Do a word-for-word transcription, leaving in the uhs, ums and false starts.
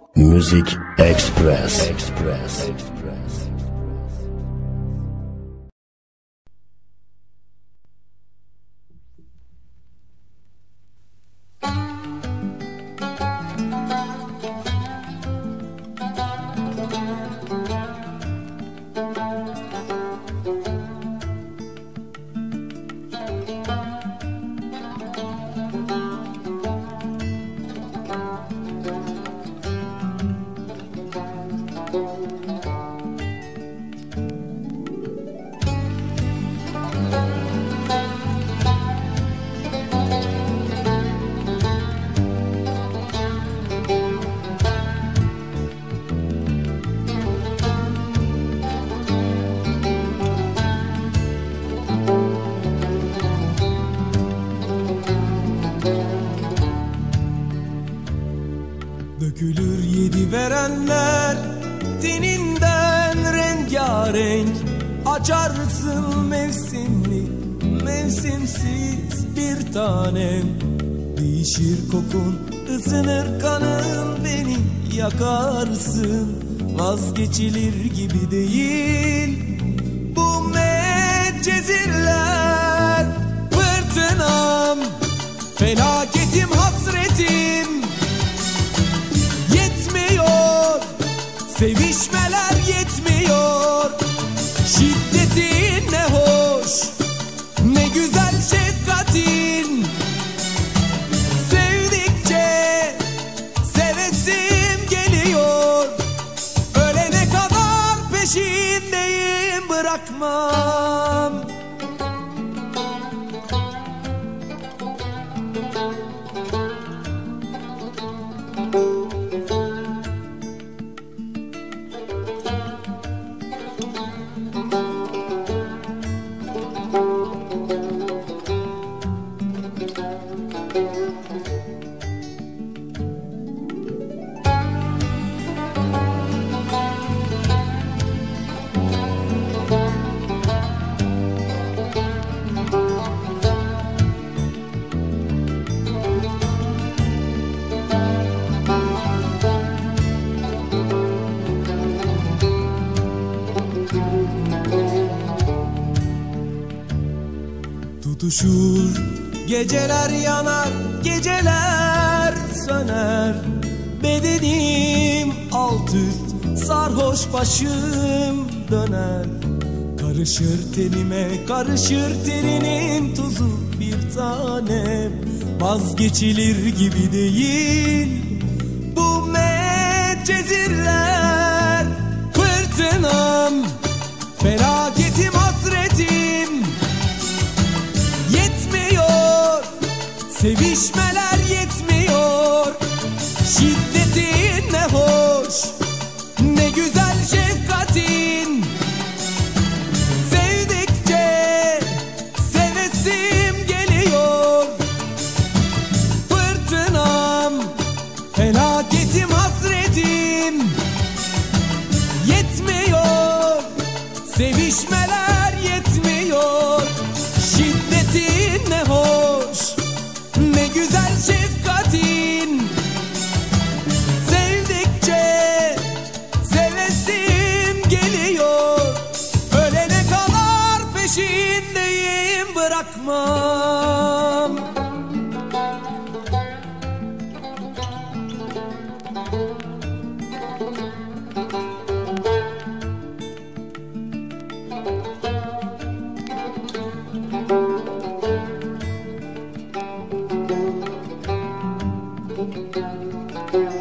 Music Express. Express. Dökülür yedi verenler teninden rengarenk, açarsın mevsimli mevsimsiz bir tanem. Değişir kokun, ısınır kanın, beni yakarsın. Vazgeçilir gibi değil bu medcezirler. Fırtınam, felaketim, hasretim yetmiyor, sevişmeler yetmiyor. Şiddetin ne hoş, ne güzel şefkatin. Sevdikçe sevesim geliyor. Ölene kadar peşindeyim, bırakmam. Tutuşur, geceler yanar, geceler söner. Bedenim alt üst, sarhoş başım döner. Karışır tenime, karışır teninin tuzu bir tanem. Vazgeçilir gibi değil bu medcezirler. Fırtınam, felaketim, hasretim yetmiyor, sevişmeler yetmiyor. Şiddetin ne hoş, ne güzel şefkatin. Sevdikçe sevesim geliyor. Fırtınam, felaketim, hasretim yetmiyor, sevişmeler yetmiyor. Şiddetin ne hoş, ne güzel şefkatin. Sevdikçe sevesim geliyor. Ölene kadar peşindeyim, bırakmam. Thank you.